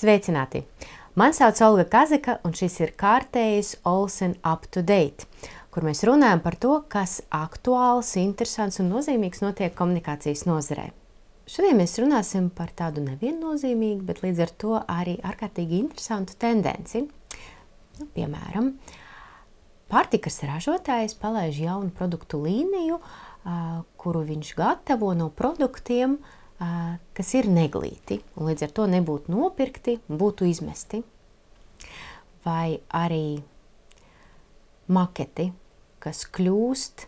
Sveicināti! Mani sauc Olga Kazika, un šis ir kārtējs Olsen Up to Date, kur mēs runājam par to, kas aktuāls, interesants un nozīmīgs notiek komunikācijas nozarē. Šodien mēs runāsim par tādu neviennozīmīgu, bet līdz ar to arī ārkārtīgi interesantu tendenci. Piemēram, pārtikas ražotājs palaiž jaunu produktu līniju, kuru viņš gatavo no produktiem, kas ir neglīti, un līdz ar to nebūtu nopirkti un būtu izmesti. Vai arī maketi, kas kļūst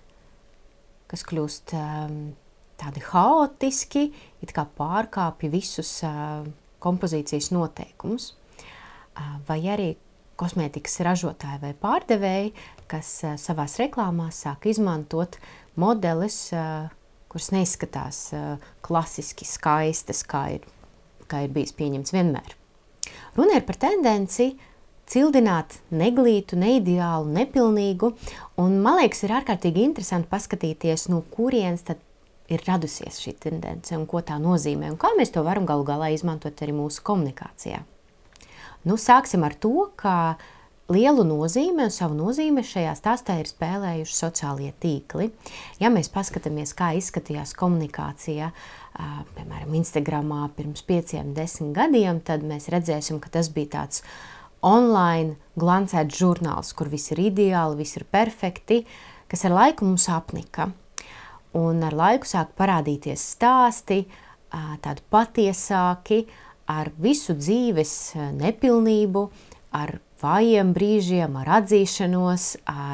tādi haotiski, it kā pārkāpja visus kompozīcijas noteikumus. Vai arī kosmētikas ražotāji vai pārdevēji, kas savās reklāmās sāk izmantot modeles, kuras neizskatās klasiski skaistas, kā ir bijis pieņemts vienmēr. Runa ir par tendenci cildināt neglītu, neideālu, nepilnīgu, un man liekas, ir ārkārtīgi interesanti paskatīties, no kurienes tad ir radusies šī tendence un ko tā nozīmē, un kā mēs to varam galu galā izmantot arī mūsu komunikācijā. Sāksim ar to, ka lielu nozīmi un savu nozīmi šajā stāstā ir spēlējuši sociālie tīkli. Ja mēs paskatāmies, kā izskatījās komunikācija, piemēram, Instagramā pirms 5-10 gadiem, tad mēs redzēsim, ka tas bija tāds online glancēts žurnāls, kur viss ir ideāli, viss ir perfekti, kas ar laiku mums apnika. Un ar laiku sāk parādīties stāsti, tādi patiesāki, ar visu dzīves nepilnību, ar vājiem brīžiem, ar atzīšanos,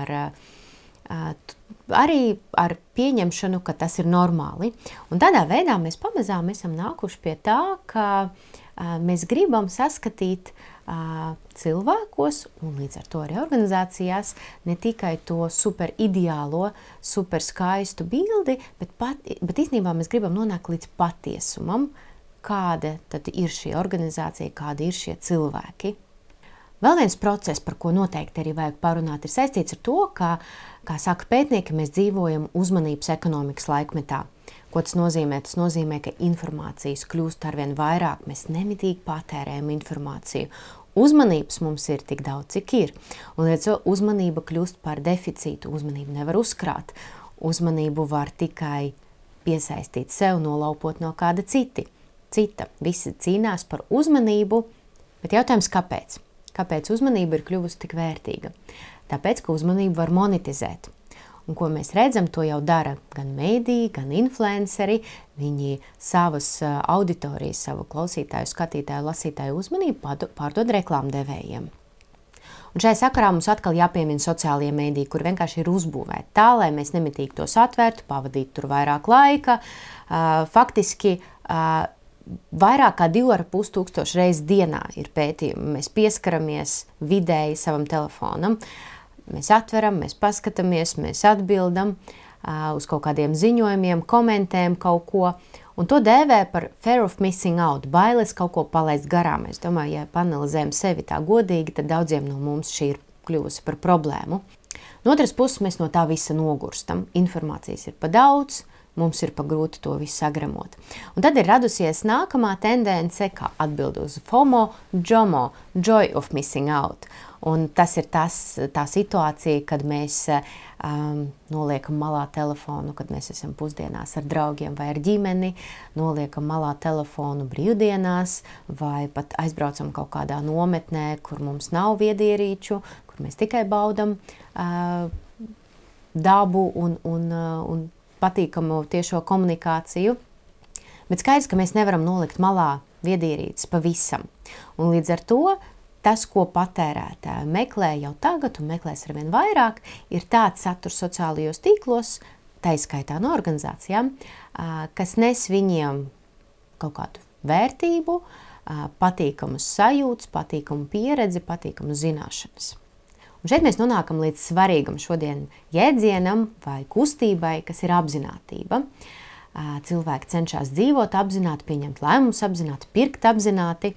arī ar pieņemšanu, ka tas ir normāli. Un tādā veidā mēs pamazām esam nākuši pie tā, ka mēs gribam saskatīt cilvēkos un līdz ar to arī organizācijās ne tikai to super ideālo, super skaistu bildi, bet īstenībā mēs gribam nonākt līdz patiesumam, kāda tad ir šī organizācija, kādi ir šie cilvēki. Vēl viens process, par ko noteikti arī vajag parunāt, ir saistīts ar to, ka, kā saka pētnieki, mēs dzīvojam uzmanības ekonomikas laikmetā. Ko tas nozīmē? Tas nozīmē, ka informācijas kļūst arvien vairāk, mēs nemitīgi patērējam informāciju. Uzmanības mums ir tik daudz, cik ir. Un līdz to uzmanība kļūst par deficītu, uzmanību nevar uzkrāt. Uzmanību var tikai piesaistīt sev, nolaupot no kāda cita. Visi cīnās par uzmanību, bet jautājums kāpēc? Kāpēc uzmanība ir kļuvusi tik vērtīga? Tāpēc, ka uzmanību var monetizēt. Un ko mēs redzam, to jau dara gan mēdīji, gan influenceri. Viņi savas auditorijas, savu klausītāju, skatītāju, lasītāju uzmanību pārdod reklāmdevējiem. Un šajā sakarā mums atkal jāpiemina sociālie mēdīji, kur vienkārši ir uzbūvēti tā, lai mēs nemitīgi tos atvērtu, pavadītu tur vairāk laika. Faktiski vairāk kā 2500 reizes dienā ir pētījumi. Mēs pieskaramies vidēji savam telefonam. Mēs atveram, mēs paskatāmies, mēs atbildam uz kaut kādiem ziņojumiem, komentējam kaut ko. Un to dēvē par fear of missing out, bailes kaut ko palaist garām. Es domāju, ja panalizējam sevi tā godīgi, tad daudziem no mums šī ir kļuvusi par problēmu. No otras puses mēs no tā visa nogurstam. Informācijas ir pa daudz. Mums ir pa grūti to visu sagremot. Un tad ir radusies nākamā tendence, kā atbild uz FOMO, JOMO, joy of missing out. Un tas ir tā situācija, kad mēs noliekam malā telefonu, kad mēs esam pusdienās ar draugiem vai ar ģimeni, noliekam malā telefonu brīvdienās vai pat aizbraucam kaut kādā nometnē, kur mums nav viedierīču, kur mēs tikai baudam dabu un patīkamu tiešo komunikāciju, bet skaidrs, ka mēs nevaram nolikt malā viedierīces pavisam. Un līdz ar to tas, ko patērētāji meklē jau tagad un meklēs arvien vairāk, ir tāds saturs sociālajos tīklos, tā izskaitā no organizācijām, kas nes viņiem kaut kādu vērtību, patīkamus sajūtas, patīkamu pieredzi, patīkamu zināšanas. Un šeit mēs nonākam līdz svarīgam šodien jēdzienam vai kustībai, kas ir apzinātība. Cilvēki cenšas dzīvot apzināti, pieņemt lēmumus apzināti, pirkt apzināti,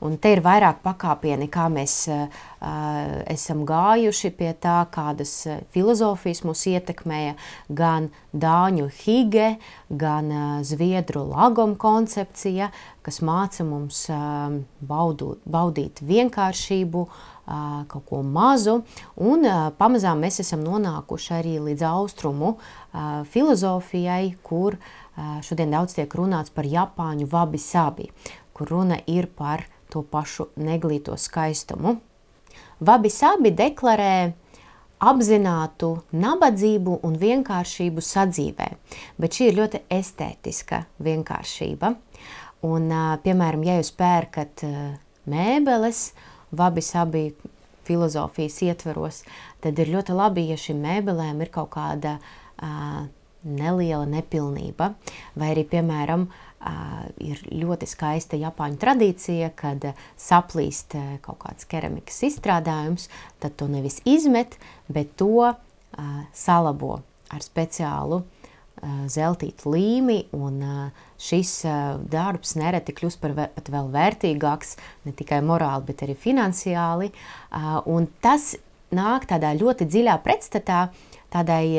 Un te ir vairāk pakāpieni, kā mēs esam gājuši pie tā, kādas filozofijas mūs ietekmēja, gan dāņu hige, gan zviedru lagom koncepcija, kas māca mums baudīt vienkāršību, kaut ko mazu, un pamazām mēs esam nonākuši arī līdz austrumu filozofijai, kur šodien daudz tiek runāts par japāņu wabi-sabi, kur runa ir par to pašu neglīto skaistumu. Wabi-sabi deklarē apzinātu nabadzību un vienkāršību sadzīvē, bet šī ir ļoti estētiska vienkāršība. Un, piemēram, ja jūs pērkat mēbeles, wabi-sabi filozofijas ietveros, tad ir ļoti labi, ja šīm mēbelēm ir kaut kāda neliela nepilnība. Vai arī, piemēram, ir ļoti skaista japāņu tradīcija, kad saplīst kaut kāds keramikas izstrādājums, tad to nevis izmet, bet to salabo ar speciālu zeltītu līmi, un šis darbs nereti kļūst pat vēl vērtīgāks, ne tikai morāli, bet arī finansiāli. Un tas nāk tādā ļoti dziļā pretstatā tādai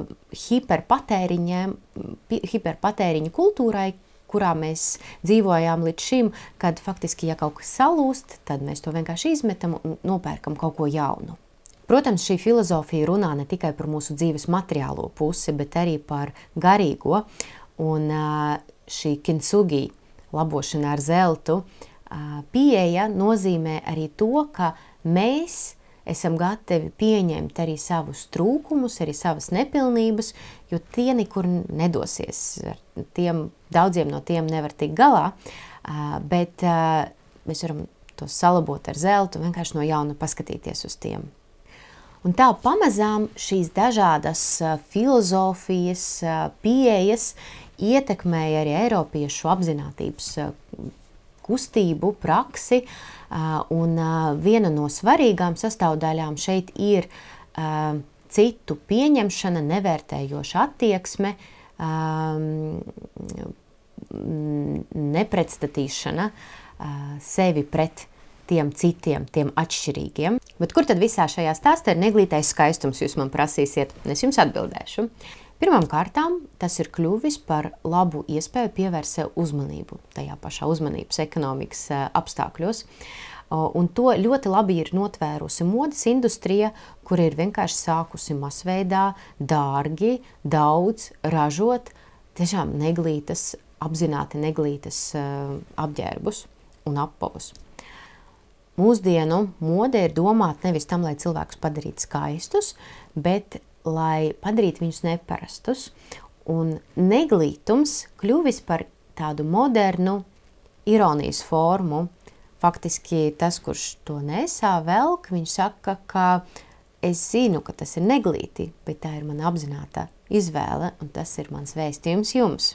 hiperpatēriņa kultūrai, kurā mēs dzīvojām līdz šim, kad faktiski, ja kaut kas salūst, tad mēs to vienkārši izmetam un nopērkam kaut ko jaunu. Protams, šī filozofija runā ne tikai par mūsu dzīves materiālo pusi, bet arī par garīgo, un šī kintsugi, labošana ar zeltu, pieeja nozīmē arī to, ka mēs esam gatavi pieņemt arī savus trūkumus, arī savas nepilnības, jo tie nekur nedosies. Daudziem no tiem nevar tikt galā, bet mēs varam tos salabot ar zeltu, vienkārši no jauna paskatīties uz tiem. Un tā pamazām šīs dažādas filozofijas, pieejas ietekmēja arī eiropiešu apzinātības kustību, praksi, un viena no svarīgām sastāvdaļām šeit ir citu pieņemšana, nevērtējoša attieksme, nepretstatīšana sevi pret tiem citiem, tiem atšķirīgiem. Bet kur tad visā šajā stāstā ir neglītais skaistums, jūs man prasīsiet? Es jums atbildēšu. Pirmām kārtām tas ir kļuvis par labu iespēju pievērst sev uzmanību tajā pašā uzmanības ekonomikas apstākļos. Un to ļoti labi ir notvērusi modes industrija, kur ir vienkārši sākusi masveidā dārgi, daudz ražot tiešām neglītas, apzināti neglītas apģērbus un apavus. Mūsdienu mode ir domāta nevis tam, lai cilvēkus padarītu skaistus, bet lai padarītu viņus neparastus. Un neglītums kļuvis par tādu modernu ironijas formu. Faktiski tas, kurš to nesā velk, viņš saka, ka es zinu, ka tas ir neglīti, bet tā ir mana apzināta izvēle, un tas ir mans vēstījums jums.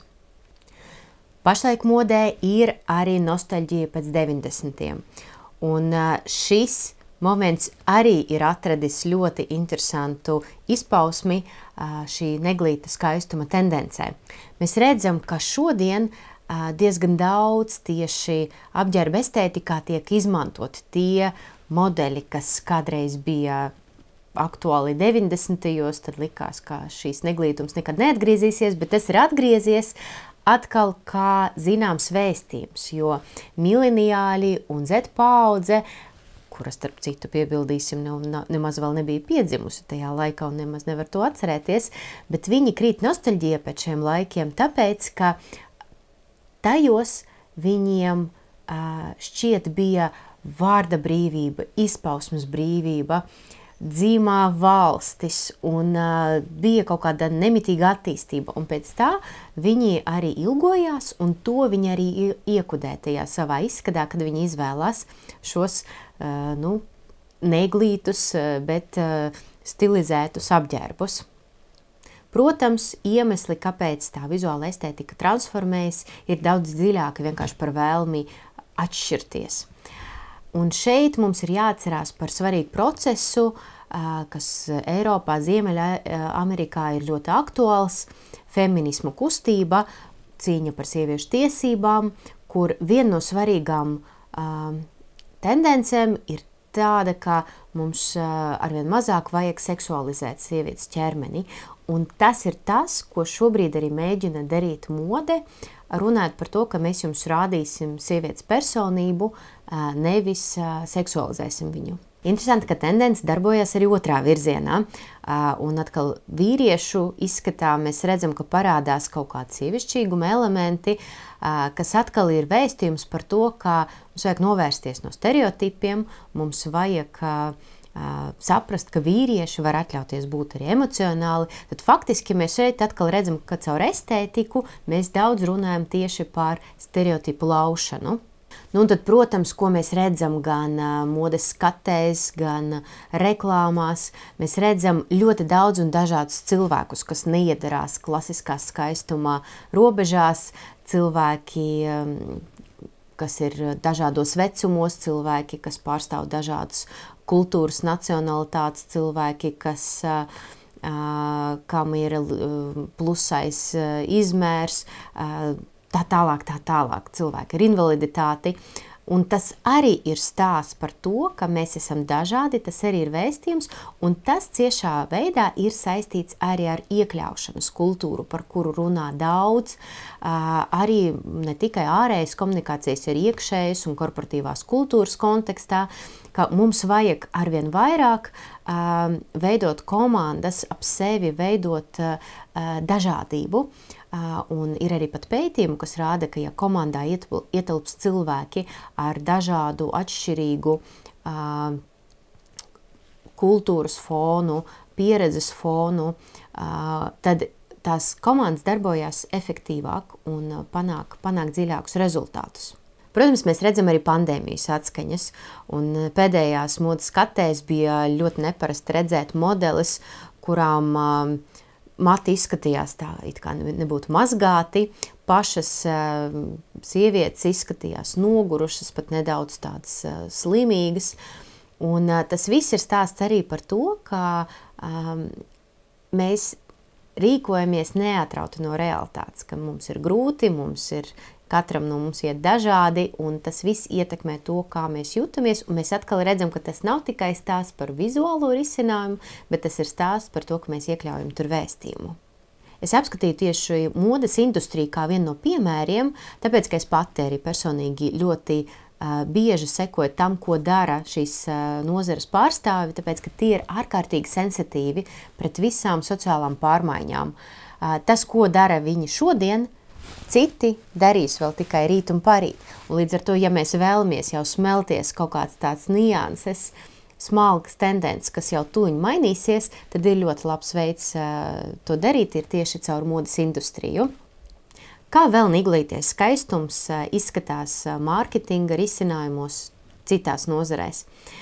Pašlaik modē ir arī nostalģija pēc 90. Un šis moments arī ir atradis ļoti interesantu izpausmi šī neglīta skaistuma tendencē. Mēs redzam, ka šodien diezgan daudz tieši apģērba estētikā tiek izmantot tie modeļi, kas kādreiz bija aktuāli 90. Tad likās, ka šīs neglītums nekad neatgriezīsies, bet tas ir atgriezies atkal kā zināms vēstījums, jo mileniāļi un Z paudze, kura starp citu piebildīsim, nemaz vēl nebija piedzimusi tajā laikā un nemaz nevar to atcerēties, bet viņi krīt nostalģija pēc šiem laikiem, tāpēc, ka tajos viņiem šķiet bija vārda brīvība, izpausmes brīvība, dzīmā valstis un bija kaut kāda nemitīga attīstība. Un pēc tā viņi arī ilgojās un to viņi arī iekudē tajā savā izskatā, kad viņi izvēlās šos neglītus, bet stilizētus apģērbus. Protams, iemesli, kāpēc tā vizuāla estētika transformējas, ir daudz dziļāki vienkārši par vēlmi atšķirties. Un šeit mums ir jāatcerās par svarīgu procesu, kas Eiropā, Ziemeļamerikā ir ļoti aktuāls, feminismu kustība, cīņa par sieviešu tiesībām, kur viena no svarīgām tendencēm ir tāda, ka mums arvien mazāk vajag seksualizēt sievietes ķermeni. Un tas ir tas, ko šobrīd arī mēģina darīt mode, runājot par to, ka mēs jums rādīsim sievietes personību, nevis seksualizēsim viņu. Interesanti, ka tendence darbojas arī otrā virzienā, un atkal vīriešu izskatā mēs redzam, ka parādās kaut kādi sievišķīguma elementi, kas atkal ir vēstījums par to, ka mums vajag novērsties no stereotipiem, mums vajag saprast, ka vīrieši var atļauties būt arī emocionāli, tad faktiski mēs šeit atkal redzam, ka caur estētiku mēs daudz runājam tieši par stereotipu laušanu. Nu, un tad, protams, ko mēs redzam gan modes skatēs, gan reklāmās, mēs redzam ļoti daudz un dažādus cilvēkus, kas neiedarās klasiskā skaistumā robežās, cilvēki, kas ir dažādos vecumos, cilvēki, kas pārstāv dažādas kultūras, nacionalitātes, cilvēki, kas, kam ir plusais izmērs, tā tālāk cilvēki ar invaliditāti. Un tas arī ir stāsts par to, ka mēs esam dažādi, tas arī ir vēstījums, un tas ciešā veidā ir saistīts arī ar iekļaušanas kultūru, par kuru runā daudz, arī ne tikai ārējas komunikācijas, ir iekšējas un korporatīvās kultūras kontekstā, ka mums vajag arvien vairāk veidot komandas ap sevi, veidot dažādību. Un ir arī pat pētījumi, kas rāda, ka ja komandā ietilps cilvēki ar dažādu atšķirīgu kultūras fonu, pieredzes fonu, tad tās komandas darbojās efektīvāk un panāk dziļākus rezultātus. Protams, mēs redzam arī pandēmijas atskaņas, un pēdējās modes skatēs bija ļoti neparasti redzēt modeles, kurām mati izskatījās tā, it kā nebūtu mazgāti, pašas sievietes izskatījās nogurušas, pat nedaudz tādas slimīgas. Un tas viss ir stāsts arī par to, ka mēs rīkojamies neatrauti no realitātes, ka mums ir grūti, katram no mums iet dažādi, un tas viss ietekmē to, kā mēs jūtamies, un mēs atkal redzam, ka tas nav tikai stāsts par vizuālo risinājumu, bet tas ir stāsts par to, ka mēs iekļaujam tur vēstījumu. Es apskatīju tieši modes industriju kā vienu no piemēriem, tāpēc, ka es pati arī personīgi ļoti bieži sekoju tam, ko dara šīs nozares pārstāvi, tāpēc, ka tie ir ārkārtīgi sensitīvi pret visām sociālām pārmaiņām. Tas, ko dara viņi šodien, citi darīs vēl tikai rīt un parīt. Un līdz ar to, ja mēs vēlamies jau smelties kaut kāds tāds nianses, smalkas tendences, kas jau tuņi mainīsies, tad ir ļoti labs veids to darīt, ir tieši caur modes industriju. Kā vēl niglīties skaistums izskatās mārketinga risinājumos citās nozarēs?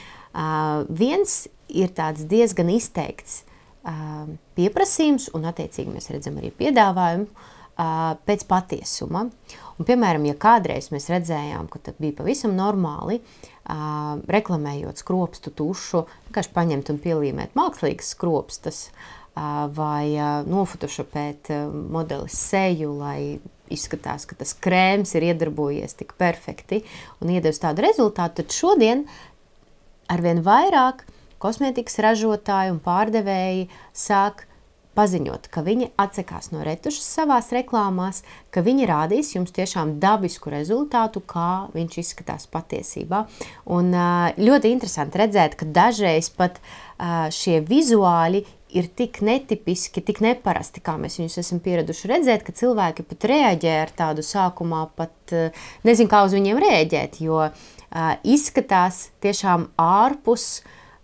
Viens ir tāds diezgan izteikts pieprasījums, un attiecīgi mēs redzam arī piedāvājumu, pēc patiesuma. Un, piemēram, ja kādreiz mēs redzējām, ka tad bija pavisam normāli, reklamējot skropstu tušu, vienkārši paņemt un pielīmēt mākslīgas skropstas, vai nofotošopēt modelis seju, lai izskatās, ka tas krēms ir iedarbojies tik perfekti un iedevis tādu rezultātu, tad šodien arvien vairāk kosmētikas ražotāji un pārdevēji sāk paziņot, ka viņi atsakās no retušas savās reklāmās, ka viņi rādīs jums tiešām dabisku rezultātu, kā viņš izskatās patiesībā. Un ļoti interesanti redzēt, ka dažreiz pat šie vizuāļi ir tik netipiski, tik neparasti, kā mēs viņus esam pieraduši redzēt, ka cilvēki pat reaģē ar tādu sākumā pat nezinu, kā uz viņiem reaģēt, jo izskatās tiešām ārpus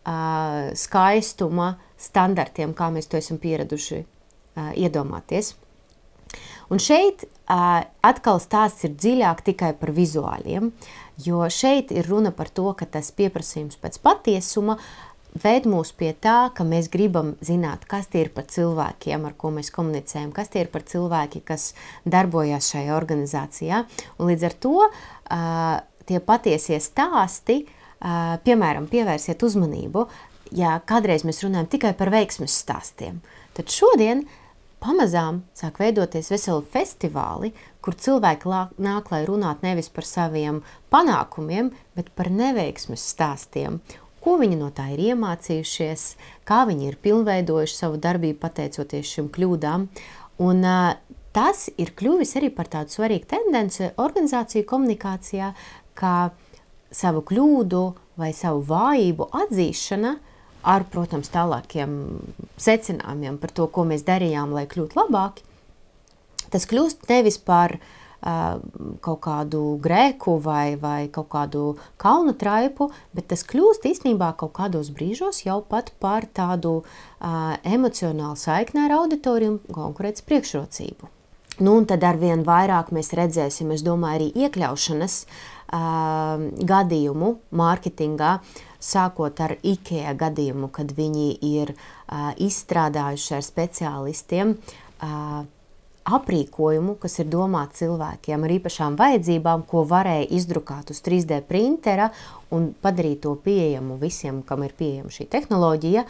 skaistuma standartiem, kā mēs to esam pieraduši iedomāties. Un šeit atkal stāsts ir dziļāk tikai par vizuāļiem, jo šeit ir runa par to, ka tas pieprasījums pēc patiesuma ved mūs pie tā, ka mēs gribam zināt, kas tie ir par cilvēkiem, ar ko mēs komunicējam, kas tie ir par cilvēki, kas darbojas šajā organizācijā. Un līdz ar to tie patiesie stāsti, piemēram, pievērsiet uzmanību, ja kādreiz mēs runājam tikai par veiksmes stāstiem, tad šodien pamazām sāk veidoties veseli festivāli, kur cilvēki nāk, lai runāt nevis par saviem panākumiem, bet par neveiksmes stāstiem. Ko viņi no tā ir iemācījušies, kā viņi ir pilnveidojuši savu darbību pateicoties šim kļūdām. Un tas ir kļuvis arī par tādu svarīgu tendenci organizāciju komunikācijā, kā savu kļūdu vai savu vājību atzīšana ar, protams, tālākiem secinājumiem par to, ko mēs darījām, lai kļūtu labāki. Tas kļūst nevis par kaut kādu grēku vai kaut kādu kaunu traipu, bet tas kļūst īstenībā kaut kādos brīžos jau pat par tādu emocionālu saikni ar auditoriju un konkurences priekšrocību. Nu, un tad arvien vairāk mēs redzēsim, es domāju, arī iekļaušanas gadījumu mārketingā, sākot ar IKEA gadījumu, kad viņi ir izstrādājuši ar speciālistiem aprīkojumu, kas ir domāts cilvēkiem ar īpašām vajadzībām, ko varēja izdrukāt uz 3D printera un padarīt to pieejamu visiem, kam ir pieejama šī tehnoloģija.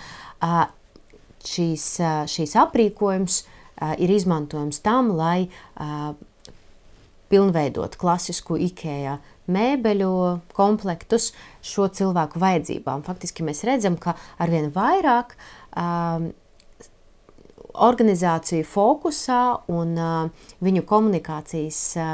Šīs aprīkojums ir izmantojams tam, lai pilnveidot klasisku IKEA mēbeļu komplektus šo cilvēku vajadzībām. Faktiski mēs redzam, ka arvien vairāk organizāciju fokusā un viņu komunikācijas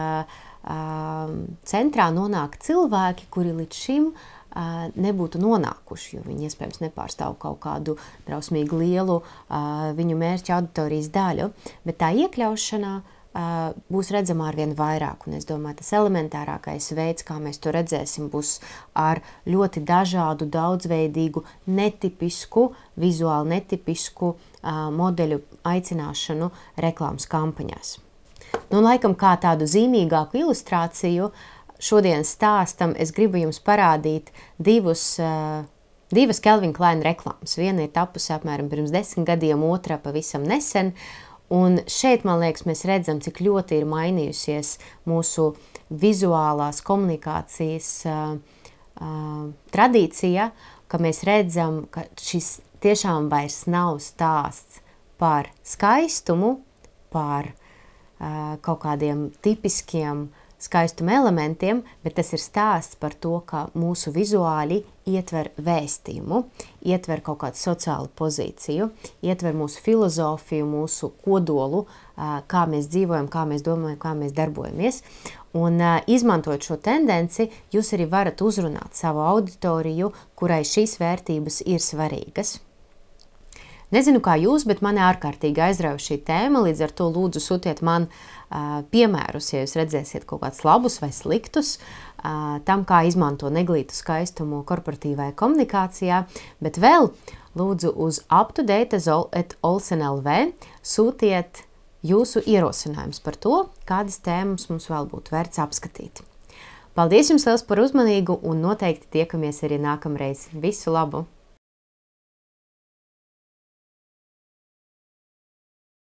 centrā nonāk cilvēki, kuri līdz šim nebūtu nonākuši, jo viņi iespējams nepārstāv kaut kādu drausmīgi lielu viņu mērķa auditorijas daļu, bet tā iekļaušanā būs redzama arvien vairāk, un es domāju, tas elementārākais veids, kā mēs to redzēsim, būs ar ļoti dažādu, daudzveidīgu, netipisku, vizuāli netipisku modeļu aicināšanu reklāmas kampaņās. Nu, laikam kā tādu zīmīgāku ilustrāciju šodienas stāstam es gribu jums parādīt divas Calvin Klein reklāmas. Viena ir tapusi apmēram pirms 10 gadiem, otra pavisam nesen. Un šeit, man liekas, mēs redzam, cik ļoti ir mainījusies mūsu vizuālās komunikācijas tradīcija, ka mēs redzam, ka šis tiešām vairs nav stāsts par skaistumu, par kaut kādiem tipiskiem skaistuma elementiem, bet tas ir stāsts par to, ka mūsu vizuāļi ietver vēstījumu, ietver kaut kādu sociālu pozīciju, ietver mūsu filozofiju, mūsu kodolu, kā mēs dzīvojam, kā mēs domājam, kā mēs darbojamies. Un izmantojot šo tendenci, jūs arī varat uzrunāt savu auditoriju, kurai šīs vērtības ir svarīgas. Nezinu, kā jūs, bet mani ārkārtīgi aizrauja šī tēma, līdz ar to lūdzu sūtiet man piemērus, ja jūs redzēsiet kaut kādus labus vai sliktus, tam, kā izmanto neglītu skaistumu korporatīvai komunikācijā, bet vēl lūdzu uz uptodate@olsen.lv sūtiet jūsu ierosinājums par to, kādas tēmas mums vēl būtu vērts apskatīt. Paldies jums liels par uzmanību un noteikti tiekamies arī nākamreiz. Visu labu!